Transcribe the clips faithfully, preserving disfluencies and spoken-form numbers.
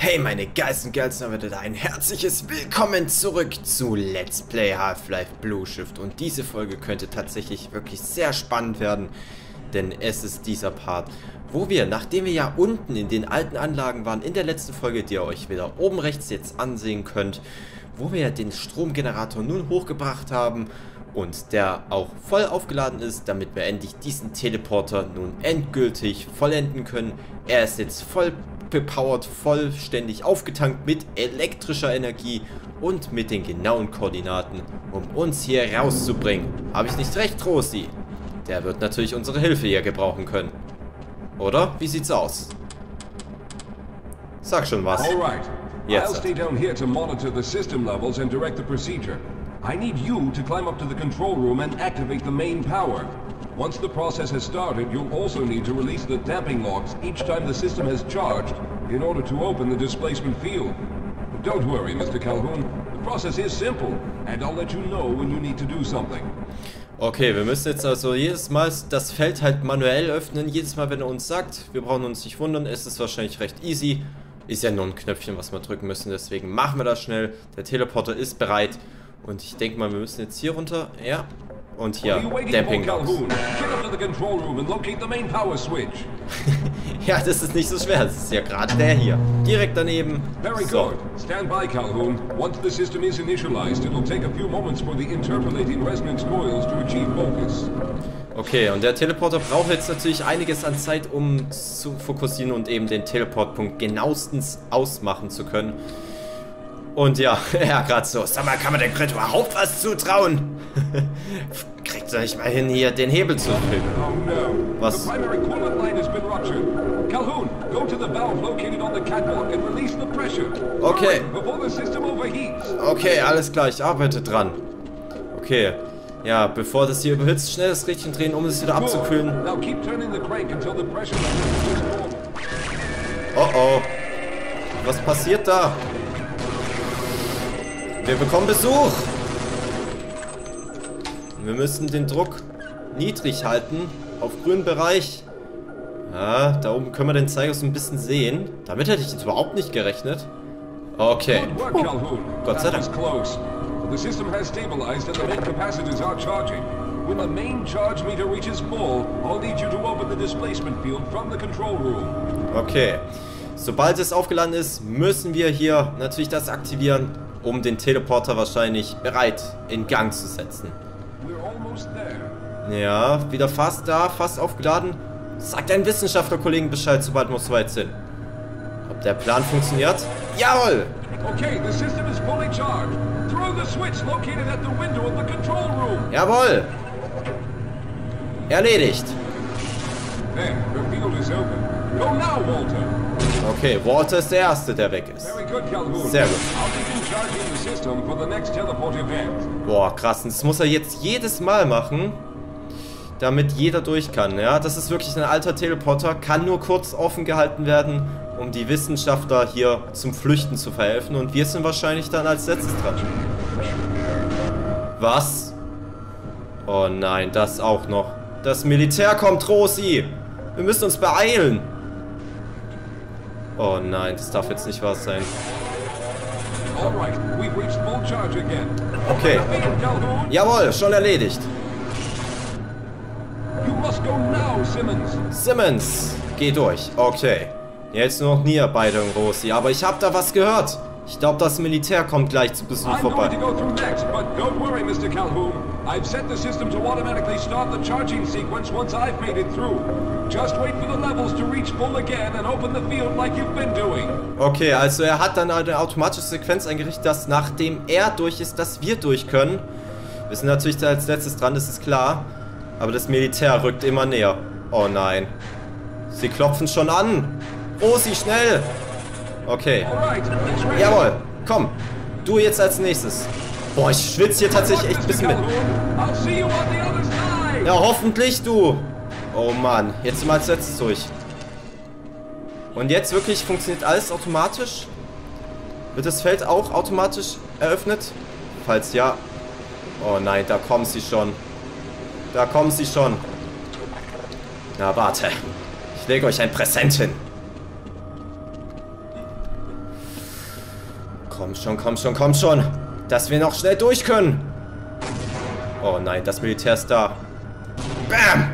Hey meine geilsten Girls, wieder ein herzliches Willkommen zurück zu Let's Play Half-Life Blue Shift. Und diese Folge könnte tatsächlich wirklich sehr spannend werden, denn es ist dieser Part, wo wir, nachdem wir ja unten in den alten Anlagen waren, in der letzten Folge, die ihr euch wieder oben rechts jetzt ansehen könnt, wo wir ja den Stromgenerator nun hochgebracht haben und der auch voll aufgeladen ist, damit wir endlich diesen Teleporter nun endgültig vollenden können. Er ist jetzt voll bepowert, vollständig aufgetankt mit elektrischer Energie und mit den genauen Koordinaten, um uns hier rauszubringen. Habe ich nicht recht, Rosi? Der wird natürlich unsere Hilfe hier gebrauchen können. Oder? Wie sieht's aus? Sag schon was. Alright. Jetzt. I'll stay down here to monitor the system levels and direct the procedure. I need you to climb up to the control room and activate the main power. Once the process has started, you'll also need to release the damping locks each time the system has charged in order to open the displacement field. Don't worry, Mister Calhoun. The process is simple, and I'll let you know when you need to do something. Okay, wir müssen jetzt also jedes Mal das Feld halt manuell öffnen. Jedes Mal, wenn er uns sagt, wir brauchen uns nicht wundern, ist es wahrscheinlich recht easy. Ist ja nur ein Knöpfchen, was wir drücken müssen, deswegen machen wir das schnell. Der Teleporter ist bereit und ich denke mal, wir müssen jetzt hier runter. Ja. Und hier, Damping Locks. Ja, das ist nicht so schwer. Das ist ja gerade der hier. Direkt daneben. So. Stand by, Calhoun. Once the system is initialized, it'll take a few moments for the interpolating resonance coils to achieve focus. Okay, und der Teleporter braucht jetzt natürlich einiges an Zeit, um zu fokussieren und eben den Teleportpunkt genauestens ausmachen zu können. Und ja, ja, gerade so. Sag mal, kann man dem Crit überhaupt was zutrauen? Kriegt ihr nicht mal hin, hier den Hebel zu füllen? Was? Okay. Okay, alles klar, ich arbeite dran. Okay. Ja, bevor das hier überhitzt, schnell das Rädchen drehen, um es wieder abzukühlen. Oh oh. Was passiert da? Wir bekommen Besuch. Wir müssen den Druck niedrig halten, auf grünen Bereich. Ja, da oben können wir den Zeiger so ein bisschen sehen. Damit hätte ich jetzt überhaupt nicht gerechnet. Okay. Oh, Gott sei Dank. The system has stabilized and the main capacitors are charging. When the main charge meter reaches full, I'll need you to open the displacement field from the control room. Okay. Sobald es aufgeladen ist, müssen wir hier natürlich das aktivieren, um den Teleporter wahrscheinlich bereit in Gang zu setzen. Ja, wieder fast da, fast aufgeladen. Sag deinen Wissenschaftlerkollegen Bescheid, sobald wir soweit sind. Ob der Plan funktioniert? Jawohl! Okay, the system is fully charged. Throw the switch located at the window of the control room. Jawohl! Erledigt! There, the field is open. Go now, Walter. Okay, Walter ist der Erste, der weg ist. Sehr gut. Boah, krass. Das muss er jetzt jedes Mal machen, damit jeder durch kann. Ja, das ist wirklich ein alter Teleporter. Kann nur kurz offen gehalten werden, um die Wissenschaftler hier zum Flüchten zu verhelfen. Und wir sind wahrscheinlich dann als letztes dran. Was? Oh nein, das auch noch. Das Militär kommt, Rosi. Wir müssen uns beeilen. Oh nein, das darf jetzt nicht wahr sein. Okay. Jawohl, schon erledigt. Simmons, geh durch. Okay. Jetzt nur noch Nia beide und Rosi. Aber ich habe da was gehört. Ich glaube, das Militär kommt gleich zu Besuch vorbei. Okay, also er hat dann eine automatische Sequenz eingerichtet, dass nachdem er durch ist, dass wir durch können. Wir sind natürlich da als letztes dran, das ist klar. Aber das Militär rückt immer näher. Oh nein. Sie klopfen schon an. Rosi, schnell! Okay. Jawohl. Komm. Du jetzt als nächstes. Boah, ich schwitze hier tatsächlich echt ein bisschen mit. Ja, hoffentlich du. Oh Mann. Jetzt sind wir als letztes durch. Und jetzt wirklich funktioniert alles automatisch? Wird das Feld auch automatisch eröffnet? Falls ja. Oh nein, da kommen sie schon. Da kommen sie schon. Na, warte. Ich lege euch ein Präsent hin. Komm schon, komm schon, komm schon. Dass wir noch schnell durch können. Oh nein, das Militär ist da. Bam!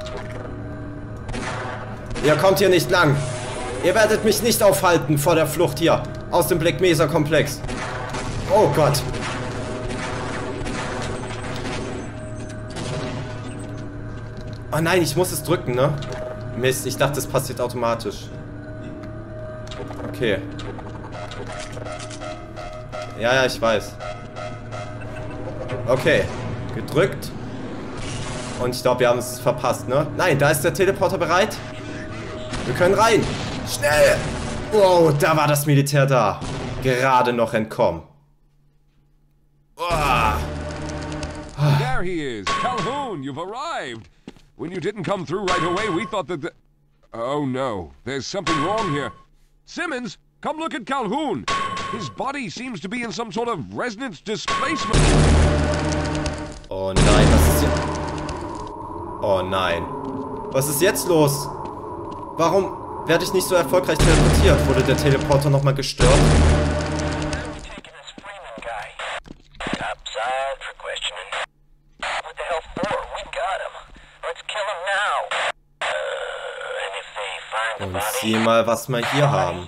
Ihr kommt hier nicht lang. Ihr werdet mich nicht aufhalten vor der Flucht hier. Aus dem Black Mesa Komplex. Oh Gott. Oh nein, ich muss es drücken, ne? Mist, ich dachte, es passiert automatisch. Okay. Ja, ja, ich weiß. Okay. Gedrückt. Und ich glaube, wir haben es verpasst, ne? Nein, da ist der Teleporter bereit. Wir können rein. Schnell. Wow, da war das Militär da. Gerade noch entkommen. Oh. There he is. Calhoun, you've arrived. When you didn't come through right away, we thought that the... Oh no, there's something wrong here. Simmons, come look at Calhoun. His body seems to be in some sort of resonance displacement. Oh nein, was ist jetzt... Oh nein. Was ist jetzt los? Warum werde ich nicht so erfolgreich teleportiert? Wurde der Teleporter nochmal gestört? Und sieh mal, was wir hier haben.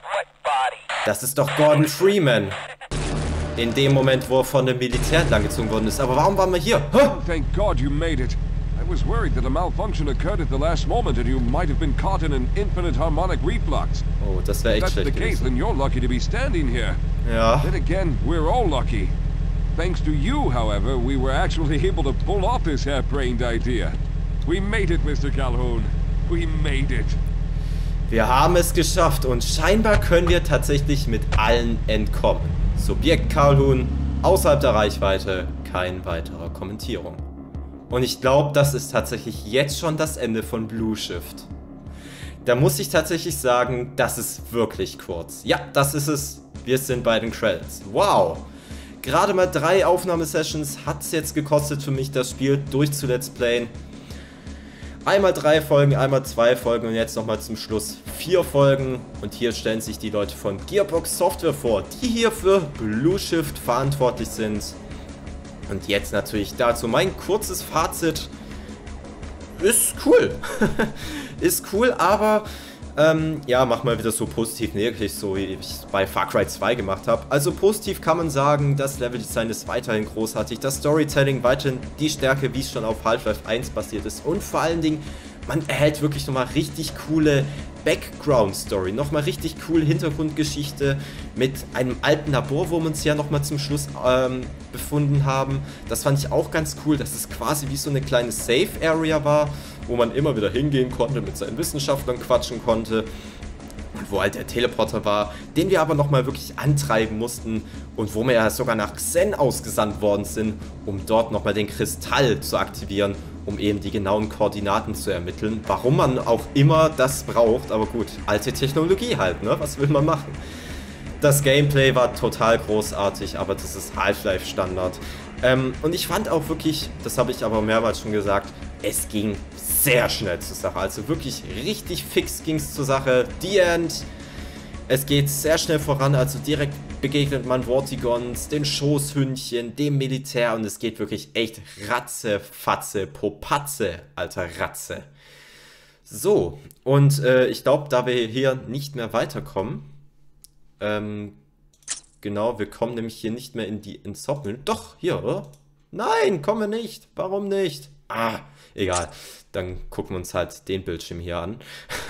Das ist doch Gordon Freeman. In dem Moment, wo er von dem Militär entlang worden ist. Aber warum waren wir hier? Huh? Thank God you made it. I was worried that a malfunction occurred at the last moment and you might have been caught in an infinite harmonic reflux. Oh, das wäre echt If that's schlecht the case, gewesen. then you're lucky to be standing here. Ja. Then again, we're all lucky. Thanks to you, however, we were actually able to pull off this harebrained idea. We made it, Mister Calhoun. We made it. Wir haben es geschafft und scheinbar können wir tatsächlich mit allen entkommen. Subjekt Calhoun, außerhalb der Reichweite, kein weiterer Kommentierung. Und ich glaube, das ist tatsächlich jetzt schon das Ende von Blue Shift. Da muss ich tatsächlich sagen, das ist wirklich kurz. Ja, das ist es. Wir sind bei den Credits. Wow! Gerade mal drei Aufnahmesessions hat es jetzt gekostet für mich, das Spiel durchzu-let's playen. Einmal drei Folgen, einmal zwei Folgen und jetzt nochmal zum Schluss vier Folgen. Und hier stellen sich die Leute von Gearbox Software vor, die hier für Blue Shift verantwortlich sind. Und jetzt natürlich dazu mein kurzes Fazit. Ist cool. Ist cool, aber ähm, ja, mach mal wieder so positiv negativ, so wie ich es bei Far Cry zwei gemacht habe. Also positiv kann man sagen, das Leveldesign ist weiterhin großartig, das Storytelling weiterhin die Stärke, wie es schon auf Half-Life eins basiert ist. Und vor allen Dingen, man erhält wirklich nochmal richtig coole Background-Story, nochmal richtig coole Hintergrundgeschichte mit einem alten Labor, wo wir uns ja nochmal zum Schluss ähm, befunden haben. Das fand ich auch ganz cool, dass es quasi wie so eine kleine Safe-Area war, wo man immer wieder hingehen konnte, mit seinen Wissenschaftlern quatschen konnte. Und wo halt der Teleporter war, den wir aber nochmal wirklich antreiben mussten und wo wir ja sogar nach Xen ausgesandt worden sind, um dort nochmal den Kristall zu aktivieren, um eben die genauen Koordinaten zu ermitteln. Warum man auch immer das braucht, aber gut, alte Technologie halt, ne? Was will man machen? Das Gameplay war total großartig, aber das ist Half-Life Standard. Ähm, und ich fand auch wirklich, das habe ich aber mehrmals schon gesagt, es ging sehr schnell zur Sache. Also wirklich richtig fix ging es zur Sache. The End. Es geht sehr schnell voran, also direkt begegnet man Vortigons, den Schoßhündchen, dem Militär und es geht wirklich echt Ratze, Fatze, Popatze, alter Ratze. So, und äh, ich glaube, da wir hier nicht mehr weiterkommen, ähm, genau, wir kommen nämlich hier nicht mehr in die ins Soppeln. Doch, hier, oder? Nein, kommen wir nicht. Warum nicht? Ah, egal. Dann gucken wir uns halt den Bildschirm hier an.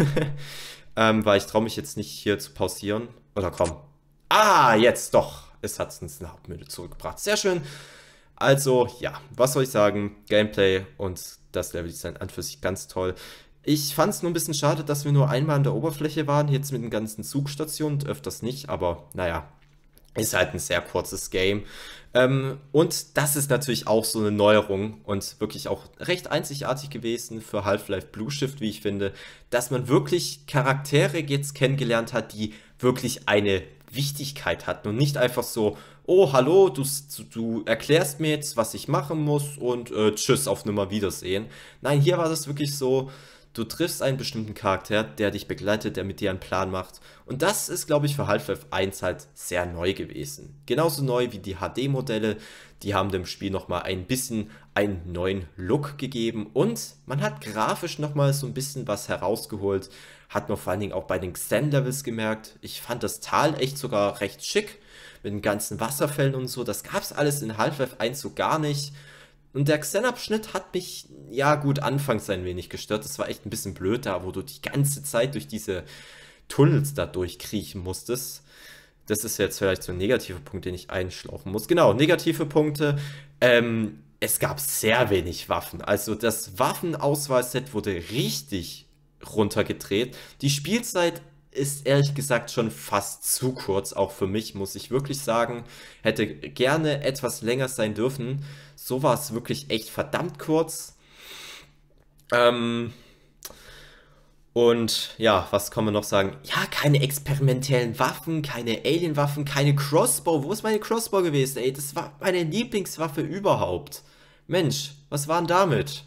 ähm, weil ich traue mich jetzt nicht hier zu pausieren. Oder komm. Ah, jetzt doch. Es hat uns eine Hauptmenü zurückgebracht. Sehr schön. Also, ja, was soll ich sagen? Gameplay und das Leveldesign an für sich ganz toll. Ich fand es nur ein bisschen schade, dass wir nur einmal an der Oberfläche waren, jetzt mit den ganzen Zugstationen, öfters nicht, aber naja, ist halt ein sehr kurzes Game. Ähm, und das ist natürlich auch so eine Neuerung und wirklich auch recht einzigartig gewesen für Half-Life Blue Shift, wie ich finde, dass man wirklich Charaktere jetzt kennengelernt hat, die wirklich eine Wichtigkeit hatten und nicht einfach so, oh, hallo, du, du erklärst mir jetzt, was ich machen muss und äh, tschüss, auf Nimmerwiedersehen. Nein, hier war das wirklich so, Du triffst einen bestimmten Charakter, der dich begleitet, der mit dir einen Plan macht. Und das ist, glaube ich, für Half-Life eins halt sehr neu gewesen. Genauso neu wie die H D-Modelle. Die haben dem Spiel nochmal ein bisschen einen neuen Look gegeben. Und man hat grafisch nochmal so ein bisschen was herausgeholt. Hat man vor allen Dingen auch bei den Xen-Levels gemerkt. Ich fand das Tal echt sogar recht schick. Mit den ganzen Wasserfällen und so. Das gab es alles in Half-Life eins so gar nicht. Und der Xen-Abschnitt hat mich, ja gut, anfangs ein wenig gestört. Das war echt ein bisschen blöd da, wo du die ganze Zeit durch diese Tunnels da durchkriechen musstest. Das ist jetzt vielleicht so ein negativer Punkt, den ich einschlauchen muss. Genau, negative Punkte. Ähm, es gab sehr wenig Waffen. Also das Waffenauswahlset wurde richtig runtergedreht. Die Spielzeit ist ehrlich gesagt schon fast zu kurz, auch für mich, muss ich wirklich sagen. Hätte gerne etwas länger sein dürfen. So war es wirklich echt verdammt kurz. Ähm, und ja, was kann man noch sagen? Ja, keine experimentellen Waffen, keine Alien-Waffen, keine Crossbow. Wo ist meine Crossbow gewesen? Ey, das war meine Lieblingswaffe überhaupt. Mensch, was war denn damit?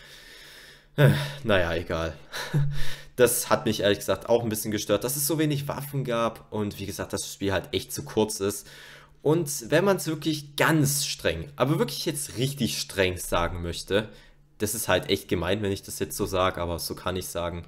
Äh, naja, egal. Das hat mich ehrlich gesagt auch ein bisschen gestört, dass es so wenig Waffen gab und wie gesagt, das Spiel halt echt zu kurz ist. Und wenn man es wirklich ganz streng, aber wirklich jetzt richtig streng sagen möchte, das ist halt echt gemein, wenn ich das jetzt so sage, aber so kann ich sagen,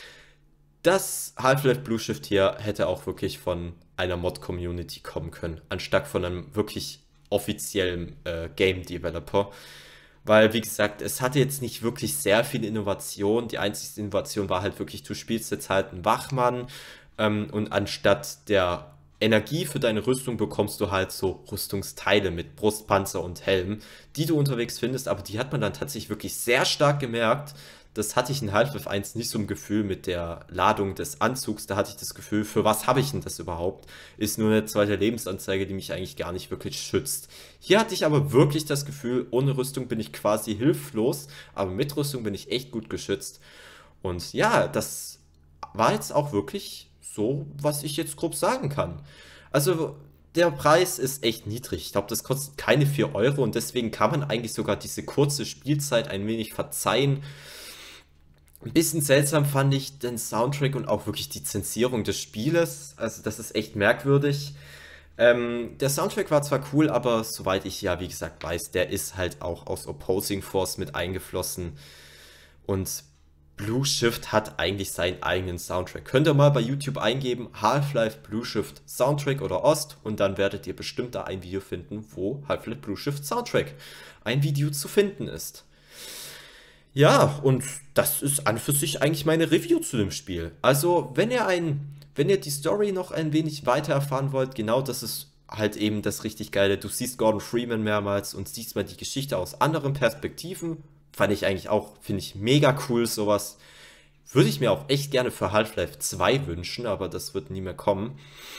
das Half-Life Blue Shift hier hätte auch wirklich von einer Mod-Community kommen können, anstatt von einem wirklich offiziellen äh, Game-Developer. Weil, wie gesagt, es hatte jetzt nicht wirklich sehr viel Innovation. Die einzige Innovation war halt wirklich, du spielst jetzt halt einen Wachmann ähm, und anstatt der Energie für deine Rüstung bekommst du halt so Rüstungsteile mit Brustpanzer und Helm, die du unterwegs findest, aber die hat man dann tatsächlich wirklich sehr stark gemerkt. Das hatte ich in Half-Life eins nicht so im Gefühl mit der Ladung des Anzugs. Da hatte ich das Gefühl, für was habe ich denn das überhaupt? Ist nur eine zweite Lebensanzeige, die mich eigentlich gar nicht wirklich schützt. Hier hatte ich aber wirklich das Gefühl, ohne Rüstung bin ich quasi hilflos, aber mit Rüstung bin ich echt gut geschützt. Und ja, das war jetzt auch wirklich so, was ich jetzt grob sagen kann. Also der Preis ist echt niedrig. Ich glaube, das kostet keine vier Euro und deswegen kann man eigentlich sogar diese kurze Spielzeit ein wenig verzeihen. Ein bisschen seltsam fand ich den Soundtrack und auch wirklich die Zensierung des Spieles. Also das ist echt merkwürdig. Ähm, der Soundtrack war zwar cool, aber soweit ich ja, wie gesagt, weiß, der ist halt auch aus Opposing Force mit eingeflossen. Und Blue Shift hat eigentlich seinen eigenen Soundtrack. Könnt ihr mal bei YouTube eingeben, Half-Life Blue Shift Soundtrack oder Ost und dann werdet ihr bestimmt da ein Video finden, wo Half-Life Blue Shift Soundtrack ein Video zu finden ist. Ja, und das ist an für sich eigentlich meine Review zu dem Spiel. Also, wenn ihr ein, wenn ihr die Story noch ein wenig weiter erfahren wollt, genau das ist halt eben das richtig Geile. Du siehst Gordon Freeman mehrmals und siehst mal die Geschichte aus anderen Perspektiven. Fand ich eigentlich auch, finde ich mega cool, sowas. Würde ich mir auch echt gerne für Half-Life zwei wünschen, aber das wird nie mehr kommen.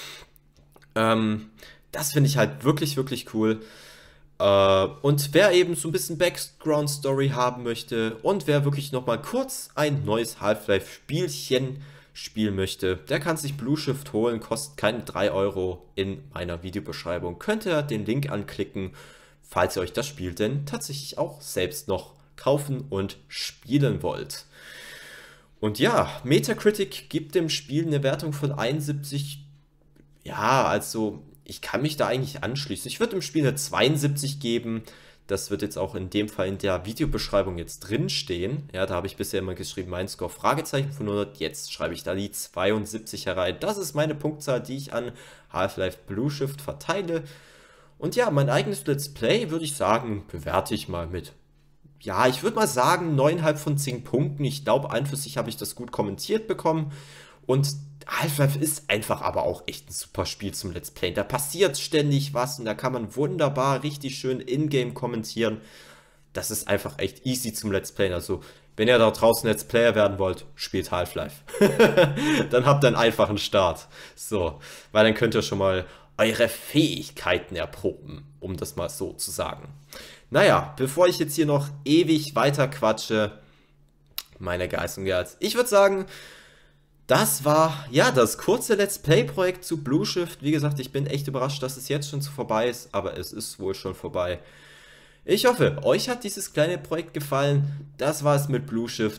Ähm, das finde ich halt wirklich, wirklich cool. Äh, und wer eben so ein bisschen Background-Story haben möchte und wer wirklich nochmal kurz ein neues Half-Life-Spielchen spielen möchte, der kann sich Blue Shift holen, kostet keine drei Euro in meiner Videobeschreibung. Könnt ihr den Link anklicken, falls ihr euch das Spiel denn tatsächlich auch selbst noch kaufen und spielen wollt. Und ja, Metacritic gibt dem Spiel eine Wertung von einundsiebzig. Ja, also ich kann mich da eigentlich anschließen. Ich würde dem Spiel eine zweiundsiebzig geben. Das wird jetzt auch in dem Fall in der Videobeschreibung jetzt drin stehen. Ja, da habe ich bisher immer geschrieben, mein Score Fragezeichen von hundert. Jetzt schreibe ich da die zweiundsiebzig herein. Das ist meine Punktzahl, die ich an Half-Life Blue Shift verteile. Und ja, mein eigenes Let's Play, würde ich sagen, bewerte ich mal mit. Ja, ich würde mal sagen, neun Komma fünf von zehn Punkten. Ich glaube, ein für sich habe ich das gut kommentiert bekommen. Und Half-Life ist einfach aber auch echt ein super Spiel zum Let's Play. Da passiert ständig was und da kann man wunderbar richtig schön in-game kommentieren. Das ist einfach echt easy zum Let's Playen. Also, wenn ihr da draußen Let's Player werden wollt, spielt Half-Life. Dann habt ihr einen einfachen Start. So, weil dann könnt ihr schon mal eure Fähigkeiten erproben, um das mal so zu sagen. Naja, bevor ich jetzt hier noch ewig weiter quatsche, meine Geist und Gerz, ich würde sagen, das war, ja, das kurze Let's Play-Projekt zu Blue Shift. Wie gesagt, ich bin echt überrascht, dass es jetzt schon so vorbei ist, aber es ist wohl schon vorbei. Ich hoffe, euch hat dieses kleine Projekt gefallen. Das war es mit Blue Shift. Und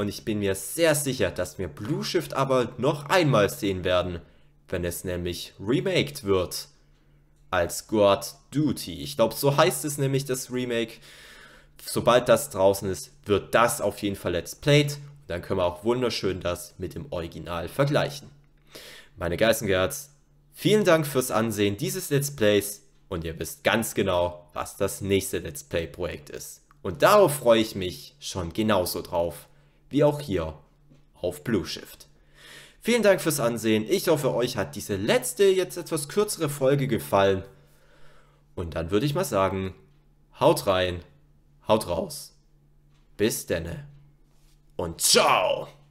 Und ich bin mir sehr sicher, dass wir Blue Shift aber noch einmal sehen werden, wenn es nämlich remaked wird. Als Guard Duty. Ich glaube, so heißt es nämlich, das Remake. Sobald das draußen ist, wird das auf jeden Fall Let's Played. Dann können wir auch wunderschön das mit dem Original vergleichen. Meine Geißengerds, vielen Dank fürs Ansehen dieses Let's Plays. Und ihr wisst ganz genau, was das nächste Let's Play Projekt ist. Und darauf freue ich mich schon genauso drauf, wie auch hier auf Blue Shift. Vielen Dank fürs Ansehen. Ich hoffe, euch hat diese letzte, jetzt etwas kürzere Folge gefallen. Und dann würde ich mal sagen, haut rein, haut raus. Bis denne und ciao!